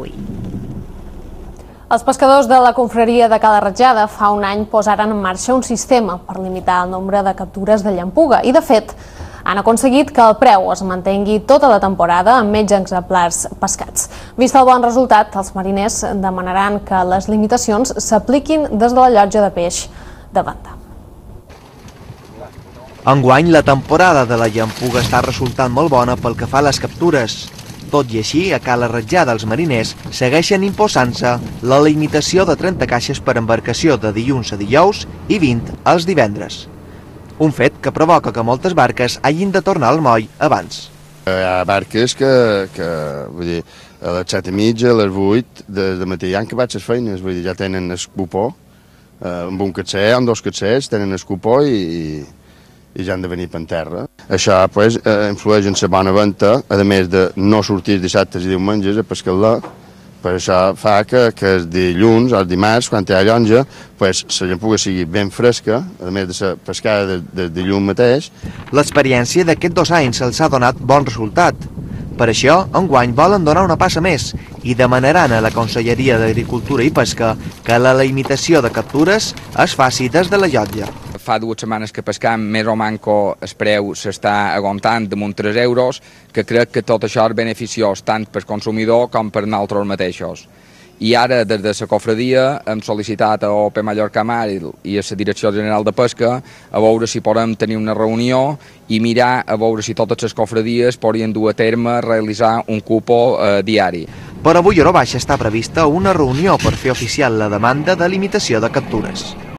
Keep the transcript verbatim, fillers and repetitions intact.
avui. Els pescadors de la confraria de Cala Ratjada fa un any posaren en marxa un sistema per limitar el nombre de captures de llampuga i, de fet, han aconseguit que el preu es mantengui tota la temporada amb menys exemplars pescats. Vist el bon resultat, els mariners demanaran que les limitacions s'apliquin des de la llotja de peix de Venta. Enguany, la temporada de la llampuga està resultant molt bona pel que fa a les captures. Tot i així, a Cala Ratjada els mariners segueixen imposant-se la limitació de trenta caixes per embarcació de dilluns a dijous i vint els divendres. Un fet que provoca que moltes barques hagin de tornar al moll abans. Hi ha barques que, que vull dir, a les set i mitja, a les vuit, de, de matí han acabat les feines, vull dir, ja tenen el cupó, eh, amb un catxer, amb dos catxers, tenen el cupó i, i, i ja han de venir per terra. Això pues, eh, influeix en la bona venda, a més de no sortir dissabtes i diumenges a pescar-la. Per això fa que, que els dilluns, els dimarts, quan hi ha llonja, pues, la llampuga sigui ben fresca, a més de la pescada del de dilluns mateix. L'experiència d'aquests dos anys els ha donat bon resultat. Per això, enguany volen donar una passa més i demanaran a la Conselleria d'Agricultura i Pesca que la limitació de captures es faci des de la llotja. Fa dues setmanes que pescam, més o manco el preu s'està aguantant damunt tres euros, que crec que tot això és beneficiós tant per consumidor com per nosaltres mateixos. I ara, des de la cofradia, hem sol·licitat a O P Mallorca Mar i a la Direcció General de Pesca a veure si podem tenir una reunió i mirar a veure si totes les cofradies podrien dur a terme realitzar un cupo eh, diari. Per avui a hora baixa està prevista una reunió per fer oficial la demanda de limitació de captures.